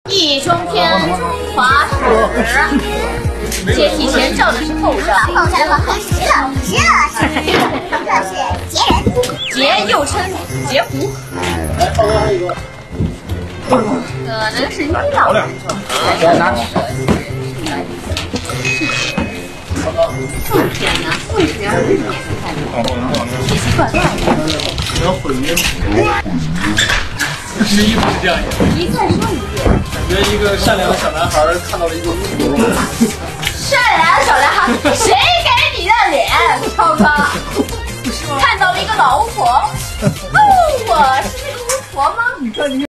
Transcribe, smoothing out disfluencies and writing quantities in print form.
一中天华史，接替前照的是后照， 后照我很极了，这是劫人， 劫又称劫胡，可能是医药。冬天呢，为什么要日冕看的？奇奇怪怪的。 要混音。实际不是这样演的。 你再说一遍。 感觉一个善良的小男孩看到了一个巫婆。 善良的小男孩，谁给你的脸？超哥，看到了一个老巫婆。哦，我是那个巫婆吗？ 你看你。